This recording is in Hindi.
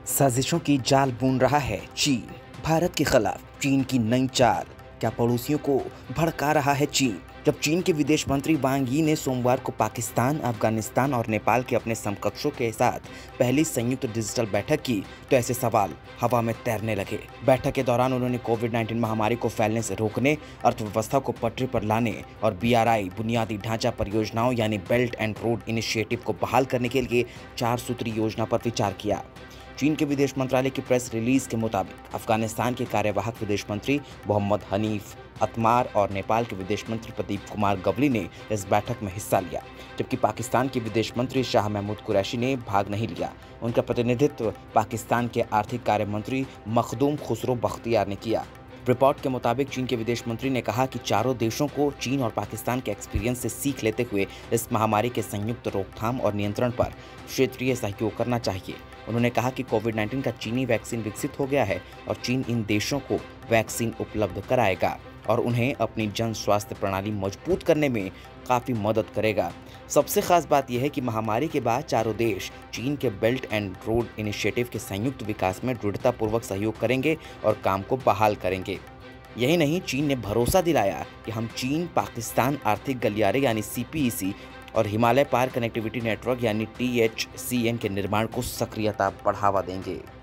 साजिशों की जाल बुन रहा है चीन। भारत के खिलाफ चीन की नई चाल। क्या पड़ोसियों को भड़का रहा है चीन? जब चीन के विदेश मंत्री वांग यी ने सोमवार को पाकिस्तान, अफगानिस्तान और नेपाल के अपने समकक्षों के साथ पहली संयुक्त डिजिटल बैठक की, तो ऐसे सवाल हवा में तैरने लगे। बैठक के दौरान उन्होंने कोविड-19 महामारी को फैलने से रोकने, अर्थव्यवस्था को पटरी पर लाने और बीआरआई बुनियादी ढांचा परियोजनाओं यानी बेल्ट एंड रोड इनिशिएटिव को बहाल करने के लिए 4 सूत्री योजना पर विचार किया। चीन के विदेश मंत्रालय की प्रेस रिलीज के मुताबिक अफगानिस्तान के कार्यवाहक विदेश मंत्री मोहम्मद हनीफ अतमार और नेपाल के विदेश मंत्री प्रदीप कुमार गवली ने इस बैठक में हिस्सा लिया, जबकि पाकिस्तान के विदेश मंत्री शाह महमूद कुरैशी ने भाग नहीं लिया। उनका प्रतिनिधित्व पाकिस्तान के आर्थिक कार्य मंत्री मखदूम खुसरो बख्तियार ने किया। रिपोर्ट के मुताबिक चीन के विदेश मंत्री ने कहा कि चारों देशों को चीन और पाकिस्तान के एक्सपीरियंस से सीख लेते हुए इस महामारी के संयुक्त रोकथाम और नियंत्रण पर क्षेत्रीय सहयोग करना चाहिए। उन्होंने कहा कि कोविड-19 का चीनी वैक्सीन विकसित हो गया है और चीन इन देशों को वैक्सीन उपलब्ध कराएगा और उन्हें अपनी जन स्वास्थ्य प्रणाली मजबूत करने में काफ़ी मदद करेगा। सबसे खास बात यह है कि महामारी के बाद चारों देश चीन के बेल्ट एंड रोड इनिशिएटिव के संयुक्त विकास में दृढ़तापूर्वक सहयोग करेंगे और काम को बहाल करेंगे। यही नहीं, चीन ने भरोसा दिलाया कि हम चीन पाकिस्तान आर्थिक गलियारे यानी सीपीईसी और हिमालय पार कनेक्टिविटी नेटवर्क यानी THCN के निर्माण को सक्रियता बढ़ावा देंगे।